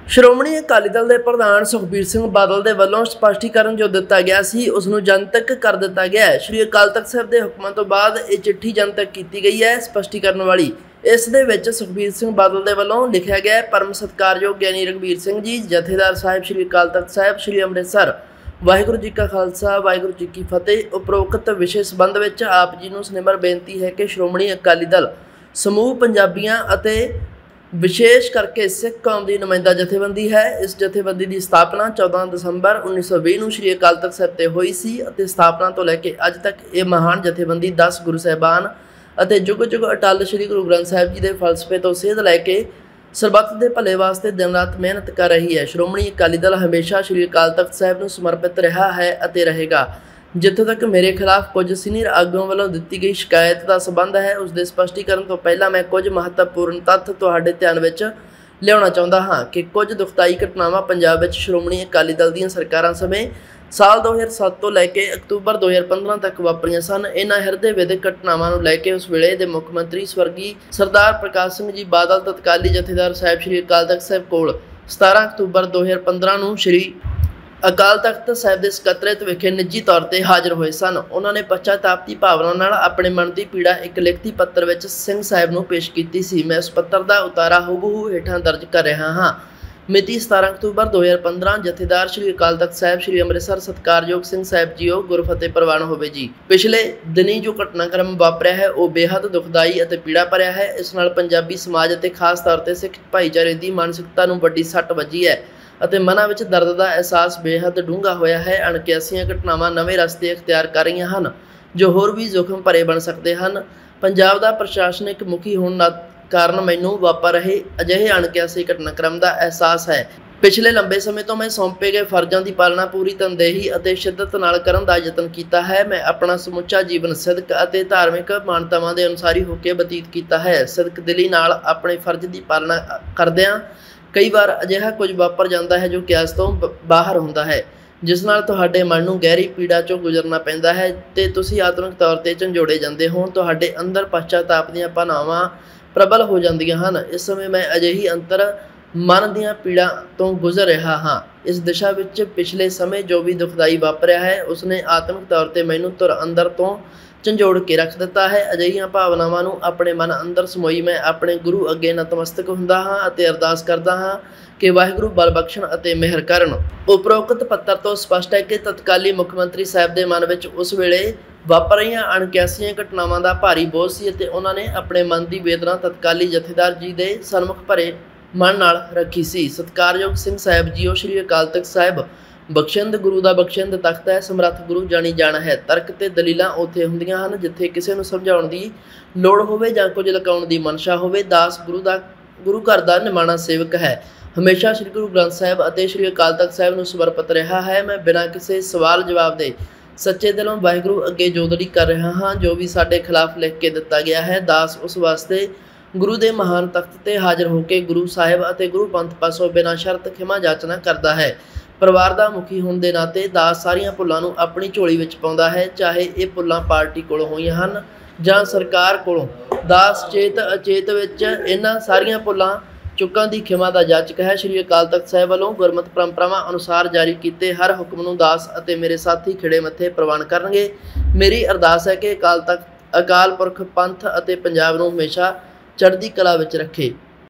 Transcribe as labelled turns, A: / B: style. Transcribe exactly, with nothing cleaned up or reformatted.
A: ਸ਼੍ਰੋਮਣੀ ਅਕਾਲੀ ਦਲ ਦੇ ਪ੍ਰਧਾਨ ਸੁਖਬੀਰ ਸਿੰਘ ਬਾਦਲ ਦੇ ਵੱਲੋਂ ਸਪਸ਼ਟੀਕਰਨ ਜੋ ਦਿੱਤਾ ਗਿਆ ਸੀ ਉਸ ਨੂੰ ਜਨਤਕ ਕਰ ਦਿੱਤਾ ਗਿਆ ਹੈ। ਸ਼੍ਰੀ ਅਕਾਲ ਤਖਤ ਸਾਹਿਬ ਦੇ ਹੁਕਮਾਂ ਤੋਂ ਬਾਅਦ ਇਹ ਚਿੱਠੀ ਜਨਤਕ ਕੀਤੀ ਗਈ ਹੈ। ਸਪਸ਼ਟੀਕਰਨ ਵਾਲੀ ਇਸ ਦੇ ਵਿੱਚ ਸੁਖਬੀਰ ਸਿੰਘ ਬਾਦਲ ਦੇ ਵੱਲੋਂ ਲਿਖਿਆ ਗਿਆ ਪਰਮ ਸਤਿਕਾਰਯੋਗ ਗਿਆਨੀ ਰਘਬੀਰ ਸਿੰਘ ਜੀ ਜਥੇਦਾਰ ਸਾਹਿਬ ਸ਼੍ਰੀ ਅਕਾਲ ਤਖਤ ਸਾਹਿਬ ਸ਼੍ਰੀ ਅੰਮ੍ਰਿਤਸਰ, ਵਾਹਿਗੁਰੂ ਜੀ ਕਾ ਖਾਲਸਾ ਵਾਹਿਗੁਰੂ ਜੀ ਕੀ ਫਤਿਹ। ਉਪਰੋਕਤ ਵਿਸ਼ੇ ਸੰਬੰਧ ਵਿੱਚ ਆਪ ਜੀ ਨੂੰ ਸਨਿਮਰ ਬੇਨਤੀ ਹੈ ਕਿ ਸ਼੍ਰੋਮਣੀ ਅਕਾਲੀ ਦਲ ਸਮੂਹ ਪੰਜਾਬੀਆਂ ਅਤੇ विशेष करके सिख कौम की नुमाइंदा जथेबंदी है। इस जथेबंदी की स्थापना चौदह दसंबर उन्नीस सौ भी नूं श्री अकाल तख्त साहिब ते होई सी अते स्थापना तो लैके अज तक ये महान जथेबंदी दस गुरु साहिबान अते जुग जुग अटल श्री गुरु ग्रंथ साहिब जी के फलसफे तो सेध लैके सरबत के भले वास्ते दिन रात मेहनत कर रही है। श्रोमणी अकाली दल हमेशा श्री अकाल तख्त साहिब नूं समर्पित रहा है अते रहेगा। जिथे तक मेरे खिलाफ कुछ सीनियर आगुओं वालों दी गई शिकायत का संबंध है उसके स्पष्टीकरण तो पहला मैं कुछ महत्वपूर्ण तत्थ तुहाडे ध्यान विच लियाउणा चाहुंदा हां कि कुछ दुखदाई घटनावां पंजाब विच श्रोमणी अकाली दल दीआं सरकारां समय साल दो हज़ार सत्त तो लैके अक्तूबर दो हज़ार पंद्रह तक वापरियां सन। इन्हां हिरदे विधिक घटनावां नूं लैके उस वेले दे मुख मंत्री स्वर्गीय सरदार प्रकाश सिंह जी बादल तत्काली जथेदार साहिब श्री अकाल तख्त साहिब कोल सतारह अक्तूबर दो हज़ार पंद्रह नूं श्री अकाल तख्त साहिब के सकत्रेत विखे निजी तौर पर हाजिर हुए सन। उन्होंने पश्चाताप की भावना नाल अपने मन की पीड़ा एक लिखती पत्र विच सिंह साहिब नूं पेश की सी। मैं उस पत्र का उतारा हूबहू हेठां दर्ज कर रहा हाँ। मिति सतारह अक्तूबर दो हज़ार पंद्रह जथेदार श्री अकाल तख्त साहिब श्री अंमृतसर सत्कारयोग सिंह साहिब जीओ गुरफतेह प्रवान होवे जी। पिछले दिनी जो घटनाक्रम वापरिया है वह बेहद दुखदाई और पीड़ा भरिया है। इस नाल पंजाबी समाज और खास तौर पर सिख भाईचारे की मानसिकता नूं वड्डी सट वजी है ਅਤੇ ਮਨਾਂ ਵਿੱਚ ਦਰਦ ਦਾ ਅਹਿਸਾਸ ਬੇਹੱਦ ਡੂੰਘਾ ਹੋਇਆ ਹੈ। ਅਣਕਿਆਸੀਆਂ ਘਟਨਾਵਾਂ ਨਵੇਂ ਰਸਤੇ ਅਖਤਿਆਰ ਕਰ ਰਹੀਆਂ ਹਨ ਜੋ ਹੋਰ ਵੀ ਜ਼ੋਖਮ ਭਰੇ ਬਣ ਸਕਦੇ ਹਨ। ਪੰਜਾਬ ਦਾ ਪ੍ਰਸ਼ਾਸਨਿਕ ਮੁਖੀ ਹੋਣ ਦਾ ਕਾਰਨ ਮੈਨੂੰ ਵਾਪਰ ਰਹੇ ਅਜਿਹੇ ਅਣਕਿਆਸੀ ਘਟਨਾਕ੍ਰਮ ਦਾ ਅਹਿਸਾਸ ਹੈ। ਪਿਛਲੇ ਲੰਬੇ ਸਮੇਂ ਤੋਂ ਮੈਂ ਸੌਂਪੇ ਗਏ ਫਰਜ਼ਾਂ ਦੀ ਪਾਲਣਾ ਪੂਰੀ ਤਨਦੇਹੀ ਅਤੇ ਸ਼ਿੱਦਤ ਨਾਲ ਕਰਨ ਦਾ ਯਤਨ ਕੀਤਾ ਹੈ। ਮੈਂ ਆਪਣਾ ਸਮੁੱਚਾ ਜੀਵਨ ਸਿਦਕ ਅਤੇ ਧਾਰਮਿਕ ਮਾਨਤਾਵਾਂ ਦੇ ਅਨੁਸਾਰੀ ਹੋ ਕੇ ਬਤੀਤ ਕੀਤਾ ਹੈ। ਸਿਦਕ ਦਿਲੀ ਨਾਲ ਆਪਣੇ ਫਰਜ਼ ਦੀ ਪਾਲਣਾ ਕਰਦਿਆਂ कई बार अजिहा कुछ वापर जाता है जो कियास तो बाहर होंदा है जिस नाल तुहाडे मन नूं गहरी पीड़ा चों गुजरना पैंदा है ते तुसीं आत्मिक तौर ते झंजोड़े जांदे हो। तुहाडे अंदर पश्चाताप दीआं भावनावां प्रबल हो जांदियां हन। इस समय मैं अजिही अंतर मन दीआं पीड़ा तो गुजर रहा हाँ। इस दिशा विच पिछले समय जो भी दुखदाई वापरिया है उसने आत्मिक तौर ते मैनूं तुर अंदर तो झंजोड़ के रख दिता है। अजिहियां भावनावां नूं अपने मन अंदर समोई मैं अपने गुरु अगे नतमस्तक हुंदा हाँ अते अरदास करदा हाँ कि वाहिगुरू बल बख्शण अते मेहर करन। उपरोक्त पत्र तो स्पष्ट है कि तत्काली मुख मंत्री साहिब दे मन विच उस वेले वापर रहीआं अणकियासीआं घटनावां दा भारी बोझ सी अते उन्हां ने अपने मन की वेदना तत्काली जथेदार जी दे सन्मुख भरे मन नाल रखी सी। सत्कारयोग सिंह साहिब जीओ श्री अकाल तख्त साहिब बख्शिंद गुरु का बख्शिंद तख्त है। समर्थ गुरु जानी जाना है। तर्क ते दलीलां उत्थे हुंदियां हन जिथे किसी नूं समझाउण दी लोड़ होवे जां कुछ लकाउण दी मनशा होवे। दास गुरु दा गुरु घर दा निमाणा सेवक है। हमेशा श्री गुरु ग्रंथ साहिब अते श्री अकाल तख्त साहिब नूं समर्पित रहा है। मैं बिना किसी सवाल जवाब दे सच्चे दिलों वाहिगुरू अगे जोदड़ी कर रहा हाँ जो भी साडे खिलाफ लिख के दिता गया है। दास उस वास्ते गुरु दे महान तख्त ते हाजिर होकर गुरु साहिब अते गुरु पंथ पासों बिना शर्त खिमा जाचना करता है। परिवार का मुखी होने के नाते दास सारियां भुल्लां नूं अपनी झोली विच पाउंदा है चाहे ये भुल्लां पार्टी कोलों होईयां हन जां सरकार कोलों। दास चेत अचेत विच इन्हां सारियां भुल्लां चुकां दी खिमा दा जाचक है। श्री अकाल तख्त साहिब वालों गुरमत परंपरावां अनुसार जारी कीते हर हुक्म नूं दास अते मेरे साथी खिड़े मत्थे प्रवान करनगे। मेरी अरदास है कि अकाल तख्त अकाल पुरख पंथ अते पंजाब नूं हमेशा चढ़दी कला विच रखे।